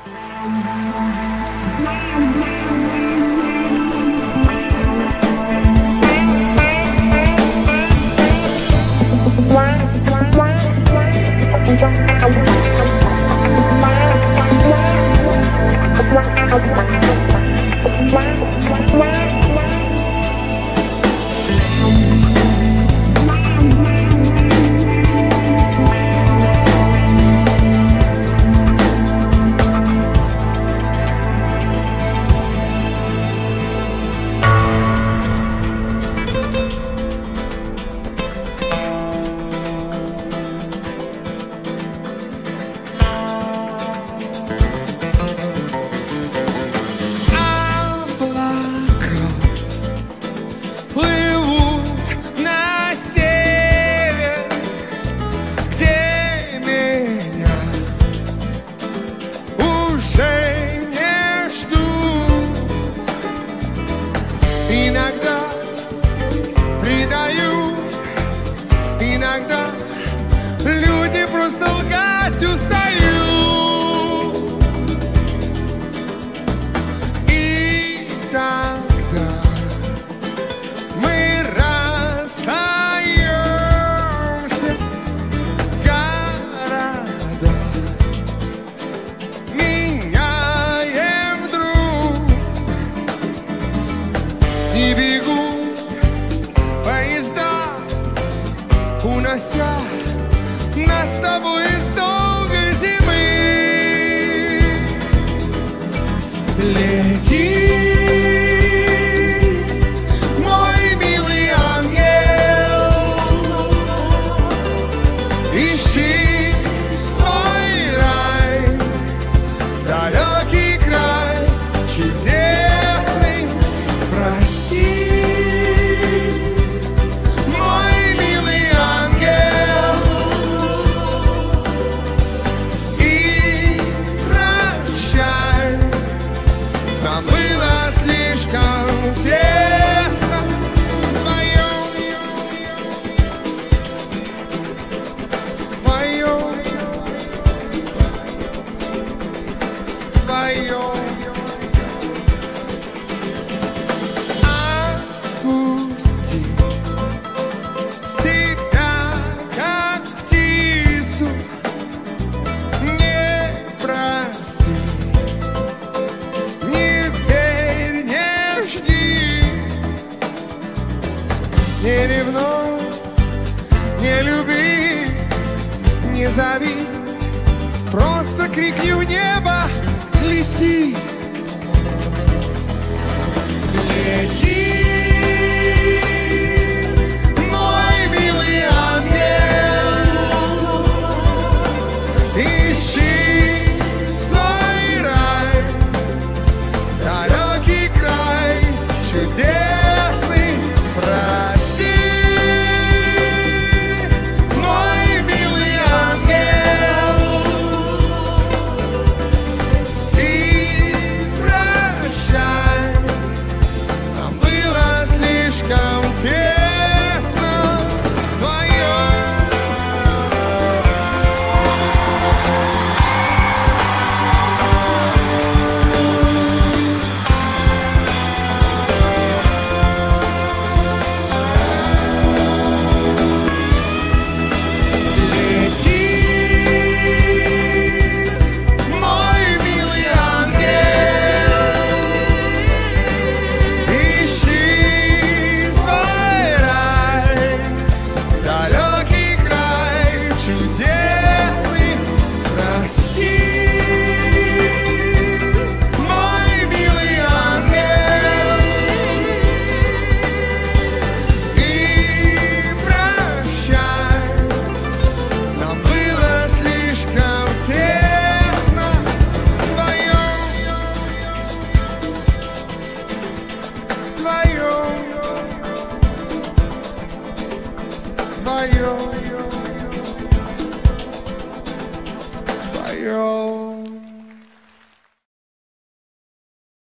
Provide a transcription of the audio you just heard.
Иногда люди просто лгать устают. И тогда мы расстаемся. Города меняем вдруг. И бегут поезда, унося нас с тобой из долгой зимы. Лети, мой милый ангел, ищи свой рай, далекий край чудесный, прости. Нам было слишком тесно вдвоем, вдвоем, вдвоем. Отпусти себя, как птицу, не проси. Не ревнуй, не люби, не зови, просто крикни в небо, лети. Лети, мой милый ангел, ищи свой рай, далекий край чудесный, прости. Вдвоем, вдвоем.